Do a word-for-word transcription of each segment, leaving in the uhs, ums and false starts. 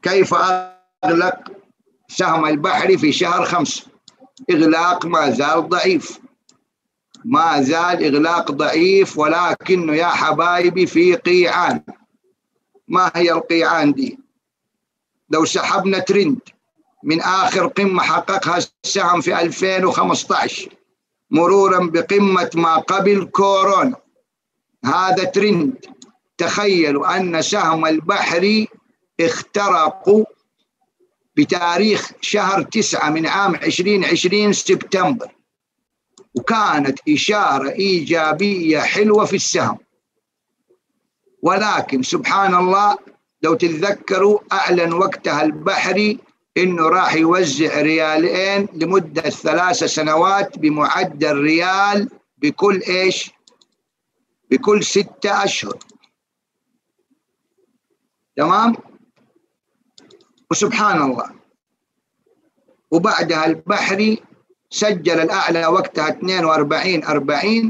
كيف أغلق سهم البحري في شهر خمسة؟ إغلاق ما زال ضعيف، ما زال إغلاق ضعيف، ولكنه يا حبايبي في قيعان. ما هي القيعان دي؟ لو سحبنا ترند من آخر قمة حققها السهم في ألفين وخمسة عشر مرورا بقمة ما قبل كورونا، هذا ترند. تخيلوا أن سهم البحري اخترقوا بتاريخ شهر تسعة من عام عشرين عشرين سبتمبر، وكانت إشارة إيجابية حلوة في السهم. ولكن سبحان الله لو تتذكروا أعلن وقتها البحري إنه راح يوزع ريالين لمدة ثلاث سنوات بمعدل ريال بكل إيش؟ بكل ستة أشهر. تمام؟ وسبحان الله، وبعدها البحري سجل الأعلى وقتها اثنين وأربعين أربعين،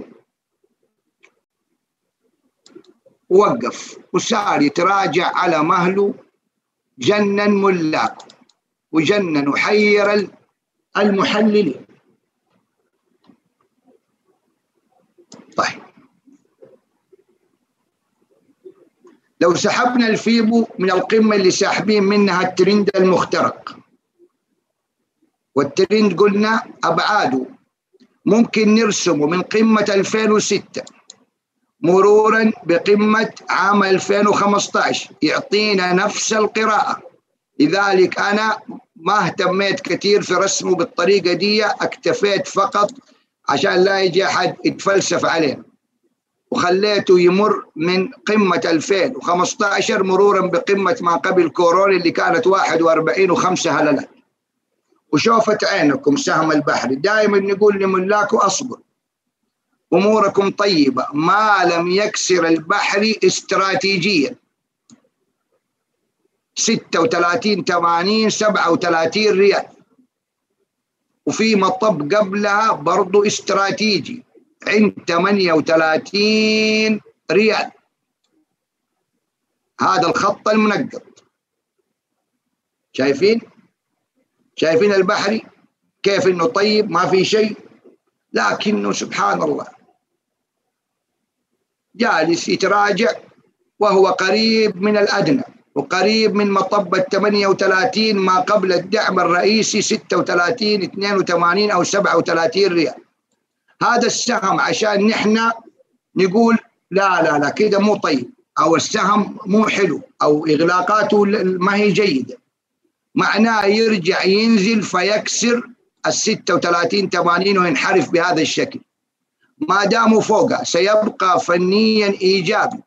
ووقف وصار يتراجع على مهله. جنن ملاك وجنن وحير المحللين. طيب، لو سحبنا الفيبو من القمة اللي ساحبين منها الترند المخترق، والترند قلنا أبعاده ممكن نرسمه من قمة ألفين وستة مرورا بقمة عام ألفين وخمسة عشر، يعطينا نفس القراءة. لذلك أنا ما اهتميت كثير في رسمه بالطريقة دي، اكتفيت فقط عشان لا يجي أحد يتفلسف علينا، وخليته يمر من قمة ألفين وخمسة عشر مرورا بقمة ما قبل كورونا اللي كانت واحد وأربعين وخمسة هللات. وشوفت عينكم سهم البحري، دائما نقول لملاكه أصبر، أموركم طيبة، ما لم يكسر البحري استراتيجيا ستة وثلاثين ثمانين سبعة وثلاثين ريال، وفي مطب قبلها برضو استراتيجي عند ثمانية وثلاثين ريال. هذا الخط المنقط، شايفين؟ شايفين البحري كيف انه طيب ما في شيء، لكنه سبحان الله جالس يتراجع وهو قريب من الأدنى وقريب من مطب الثمانية وثلاثين ما قبل الدعم الرئيسي ستة وثلاثين اثنين وثمانين أو سبعة وثلاثين ريال. هذا السهم عشان نحن نقول لا لا لا كده مو طيب، أو السهم مو حلو، أو إغلاقاته ما هي جيدة، معناه يرجع ينزل فيكسر الستة وثلاثين ثمانين وينحرف بهذا الشكل. ما داموا فوقها سيبقى فنيا إيجابي،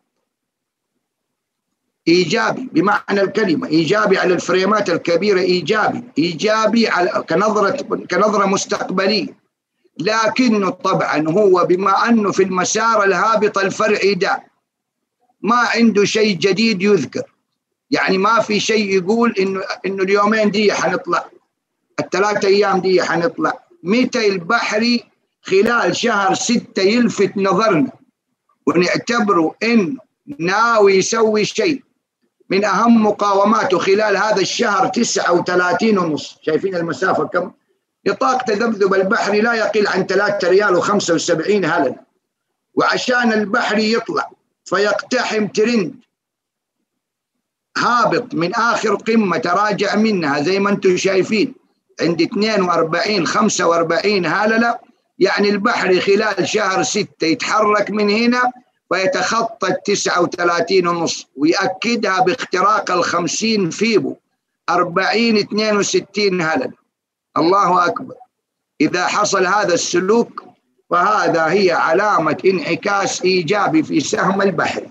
إيجابي بمعنى الكلمة، إيجابي على الفريمات الكبيرة، إيجابي إيجابي على كنظرة كنظرة مستقبلية. لكنه طبعا هو بما أنه في المسار الهابط الفرعي ده ما عنده شيء جديد يذكر، يعني ما في شيء يقول إنه إنه اليومين دي حنطلع، الثلاثة أيام دي حنطلع. متى البحري خلال شهر ستة يلفت نظرنا ونعتبره إنه ناوي يسوي شيء؟ من أهم مقاوماته خلال هذا الشهر تسعة وثلاثين ونص، شايفين المسافة كم؟ نطاق تذبذب البحري لا يقل عن ثلاثة ريال وخمسة وسبعين هلل. وعشان البحري يطلع فيقتحم ترند هابط من آخر قمة تراجع منها زي ما انتم شايفين عند اثنين وأربعين خمسة وأربعين هللة، يعني البحري خلال شهر ستة يتحرك من هنا ويتخطى التسعة وثلاثين ونص، ويأكدها باختراق الخمسين فيبو أربعين اثنين وستين هلل. الله أكبر. إذا حصل هذا السلوك فهذا هي علامة انعكاس إيجابي في سهم البحري،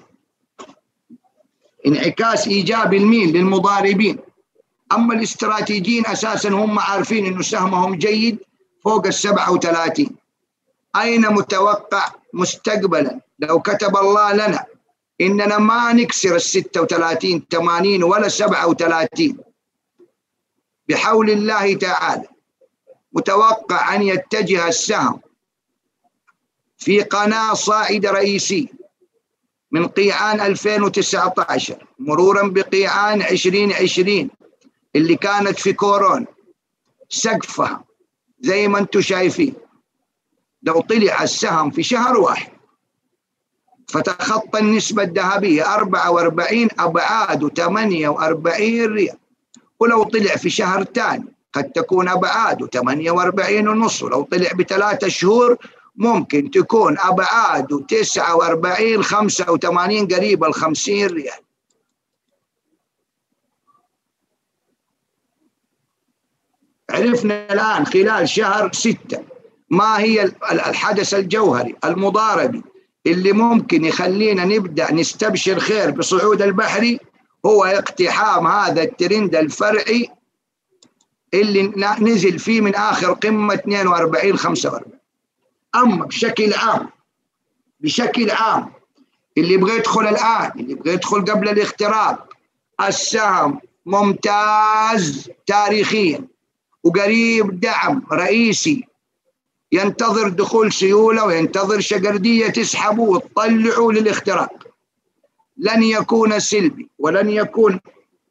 انعكاس إيجابي لمين؟ للمضاربين. أما الاستراتيجيين أساسا هم عارفين أنه سهمهم جيد فوق السبعة وثلاثين. أين متوقع مستقبلا لو كتب الله لنا إننا ما نكسر الستة وثلاثين ثمانين ولا سبعة وثلاثين بحول الله تعالى؟ متوقع أن يتجه السهم في قناة صاعدة رئيسية من قيعان ألفين وتسعة عشر مرورا بقيعان عشرين عشرين اللي كانت في كورونا سقفها زي ما انتم شايفين، لو طلع السهم في شهر واحد فتخطى النسبة الذهبية أربعة وأربعين أبعاد ثمانية وأربعين ريال، ولو طلع في شهر ثاني قد تكون أبعاده ثمانية وأربعين ونص، ولو طلع بثلاثة شهور ممكن تكون أبعاده تسعة وأربعين خمسة وثمانين قريبة الخمسين ريال. عرفنا الآن خلال شهر ستة ما هي الحدث الجوهري المضاربي اللي ممكن يخلينا نبدأ نستبشر خير بصعود البحري، هو اقتحام هذا الترند الفرعي اللي نزل فيه من آخر قمة اثنين وأربعين خمسة وأربعين. أما بشكل عام بشكل عام اللي يبغى يدخل الآن، اللي يبغى يدخل قبل الاختراق، السهم ممتاز تاريخيا وقريب دعم رئيسي، ينتظر دخول سيولة وينتظر شقردية تسحبه وتطلعه للاختراق. لن يكون سلبي ولن يكون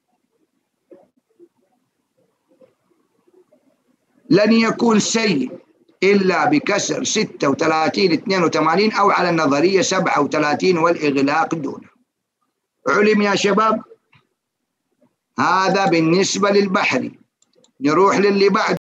لن يكون سيء إلا بكسر ستة وثلاثين اثنين وثمانين أو على النظرية سبعة وثلاثين والإغلاق دونه. علم يا شباب؟ هذا بالنسبة للبحري. نروح للي بعد.